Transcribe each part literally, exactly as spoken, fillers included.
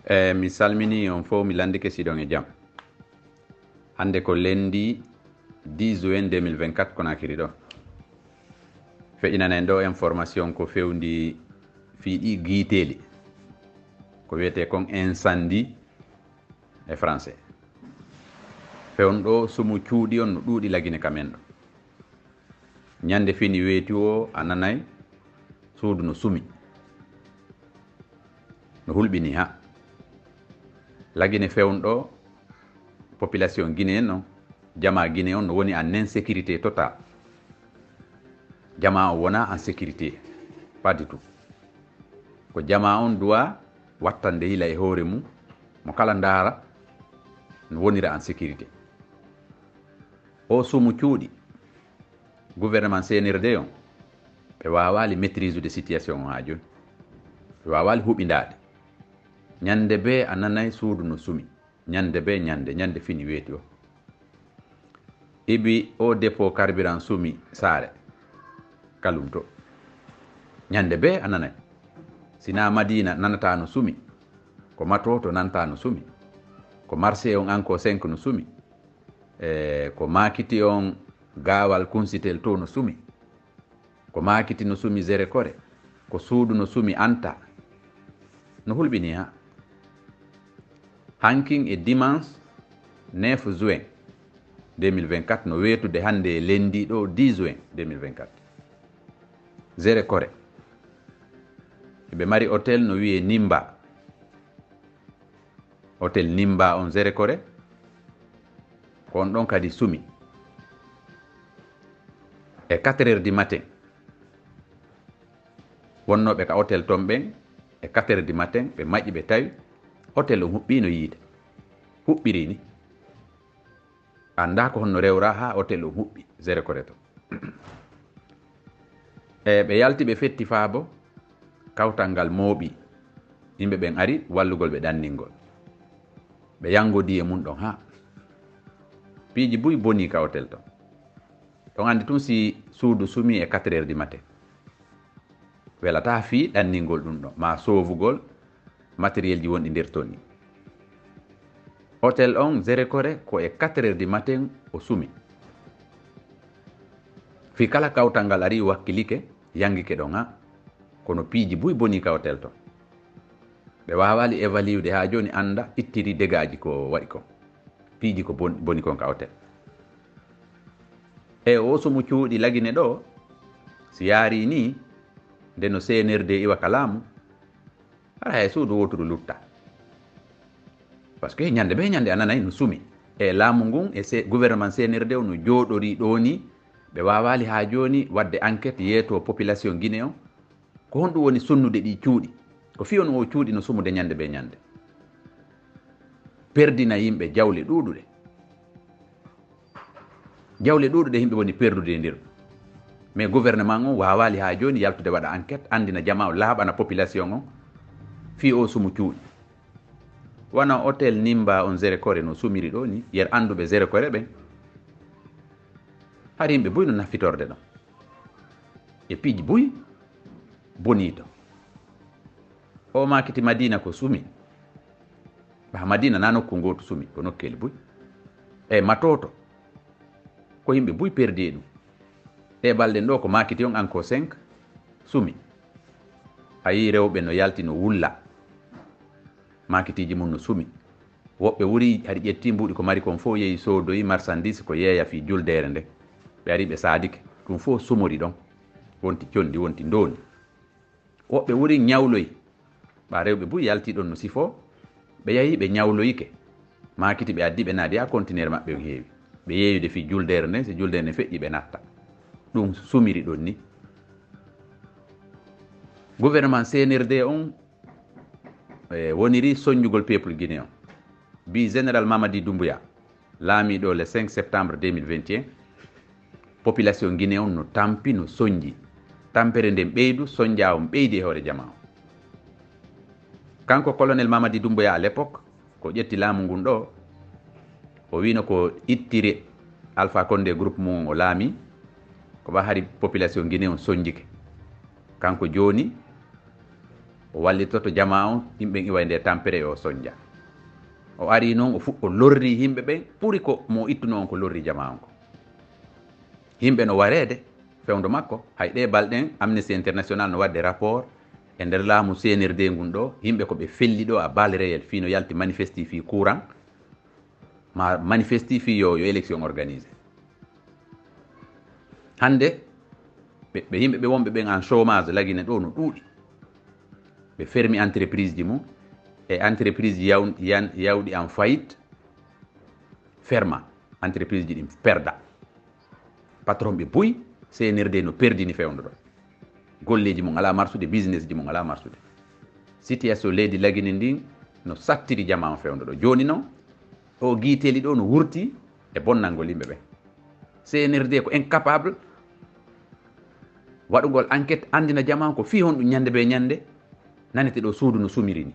Eh, mi salmini on fof mi landike siɗon e jaam. Hande ko lendi dix juin deux mille vingt-quatre Conakry ɗo. Feƴinanen ɗo information ko fewndi fiiɗi guiteɗi ko wiyete kon incendie e français. Fewn ɗo sumu cuuɗi on no ɗuuɗi lagine kamen ɗo. Ñande fini weeti o a nanay suudu no sumi no hulɓini ha lagine fewn ɗo population guinéen non jama guiné on no woni en insécurité totale. Jama o wona en sécurité pas du tout. Ko jama on doit wattande hila e hoore mum mo kala ndaara no wonira en sécurité. O sumu cuuɗi gouvernement C N R D on ɓe wawali maîtrise de situation o ha joni ɓe wawali huɓindade. Ñande be a nanay suudu no sumi ñande be ñande ñande fini weeti o ibi o dépôt carburant sumi saare kalum to ñande be a nanay sina Madina nanata no sumi ko Mato to nanta no sumi ko marché on anko cinq no sumi e ko makiti on gawal kunsitel to no sumi ko makiti no sumi zere kore ko suudu no sumi anta no hulɓini ha hankin e dimanche neuf juin deux mille vingt-quatre no weetude hande e lendi ɗo dix juin deux mille vingt-quatre zere kore ɓe mari hôtel no wiye Nimba hôtel Nimba on zere kore ko on ɗon kadi sumi e quatre heures du matin wonnoɓe ka hôtel ton ɓen e quatre heures du matin ɓe maƴƴi ɓe tawi hôtel o huɓɓino yiide huɓɓiri ni anda ko honno rewra ha hôtel o huɓɓi zere kore to e ɓe yalti ɓe fetti faabo kawtal ngal mooɓi yimɓe ɓen ari wallugol ɓe ɗanningol ɓe yangodi e mum ɗon ha piiji buy boni ka hôtel to ɗon andi tun si suudu sumi e quatre heures du matin welata fi ɗanningol ɗum ɗo ma sowugol matériel ji wonɗi nder toon ni hôtel on zere kore ko e quatre heures du matin o sumi fi kala kawtal ngal ari wakkilike yangike ɗon ha kono piiji buy boni ka hôtel to ɓe wawali évalude ha joni anda ittiri dégaji ko waɗi kon piiji ko boni kon ka hôtel e o sumu cuuɗi lagine ɗo si yaari ni nde no C N R D iwa ka laamu hara hay suudu woturu lutta par ce que ñande be ñande a nanay no sumi e laamu ngun e gouvernement C N R D o no jooɗori ɗo ni ɓe wawali ha joni wadde enquête yeeto population guiné on ko honɗum woni sonnude ɗi cuuɗi ko fi on o cuuɗi no sumude ñande be ñande perdina yimɓe jawle ɗuɗuɗe jawle ɗuɗuɗe yimɓe woni perdude e nder mais gouvernement on wawali ha joni yaltude waɗa enquête andina jama o laaɓana population on fi o sumu cuuɗi wona hôtel Nimba on zere kore no sumiri ɗo ni yer anduɓe zere kore ɓen har yimɓe buy no naffitorde ɗon e piiji buy bonito o makiti Madina ko sumi ba Madina na nokku goto sumi ko nokkeli buy e Matoto ko yimɓe buy perdi ɗum e balɗen ɗo ko makiti on anko cinq sumi a yi rewɓe no yalti no wulla makitiji mum no sumi woɓɓe wuri haɗi ƴetti mbuɗi ko mari kon fof yeehi sodoyi marchandise ko yeeya fi juldere nde ɓe ari ɓe saadike ɗum fof sumori ɗon wonti conɗi wonti ndoni woɓɓe wuri ñawloyi ɓa rewɓe buy yalti ɗon no sifo ɓe yahi ɓe ñawloyike makiti ɓe addi ɓe naadi ha contenaire maɓɓe heewi ɓe yeeyude fi juldere nde so juldere nde feƴƴi ɓe natta ɗum sumiri ɗon ni gouvernement C N R D on e woniri soñjugol peuple guinéen on bi général Mamadi Doumbouya laamiɗo le cinq septembre deux mille vingt et un population guinéen on no tampi no soñji tampere nden ɓeydu soñja on ɓeydi e hoore jama o kanko colonel Mamadi Doumbouya à l'époque ko ƴetti laamu ngun ɗo o wino ko ittire Alpha Condé groupe mum o laami ko ba hari population guinéen on soñjike kanko joni o wallitoto jama on yimɓe iwa nde tampere o soñdia o ari noon o fuɗɗo lorri yimɓe ɓen ɓuri ko mo ittuno on ko lorri jama on ko yimɓe no warede fewdo makko hay ɗe balɗen Amnesty International no wadde rapport e nder laamu C N R D ngun ɗo yimɓe ko ɓe felli ɗo a bal réel fi no yalti manifesti fi courant ma manifesti fi yo yo élection organisé hande ɓe yimɓe ɓe wonɓe ɓen en chômage lagine ɗo no ɗuuɗi ɓe fermi entreprise ji mum e entreprise ji yaw, yan, yawɗi en faillite ferma entreprise ji ɗin perda patron ɓe boyi C N R D no perdini fewndo ɗo golleji mum ala marsude business ji mum ala marsude situation leydi lagine ndin no sattiri jama on fewndo ɗo joni noon o guiteli ɗo no wurti e bonnalngol yimɓe ɓe C N R D ko incapable waɗugol enquête andina jama ko fi hon ɗum ñande ɓe ñande nanete ɗo suudu no sumirini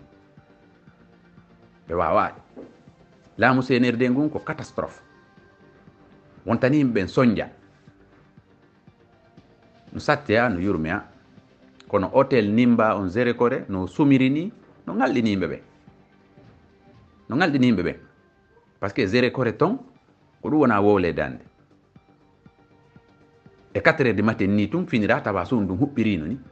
ɓe wawaɗe laamu C N R D ngun ko catastrophe wontani yimɓe ɓen soñdia no satteya no yurmeya kono hôtel Nimba on Zéré Koré no sumirini no ngalɗini yimɓe ɓe no ngalɗini yimɓe ɓe par ce que Zéré Koré ton ko ɗum wona wowle dande e quatre heures du matin ni tum finira tawa suudu ɗum huɓɓirino ni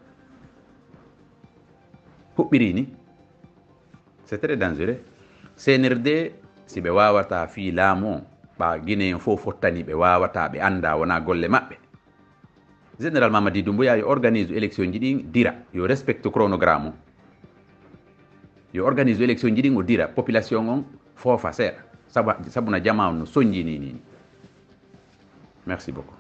huɓɓiri ni c'est très dangereux C N R D si ɓe wawata fi laamu on ɓa guinéen fof fottani ɓe wawata ɓe anda wona golle maɓɓe général Mamadi Doumbouya yo organise élection ji ɗin dira yo respecte chronogramme o yo organise élection ji ɗin o dira population on foofa seeɗa sabu sabuna jama on no soñjini ni merci beaucoup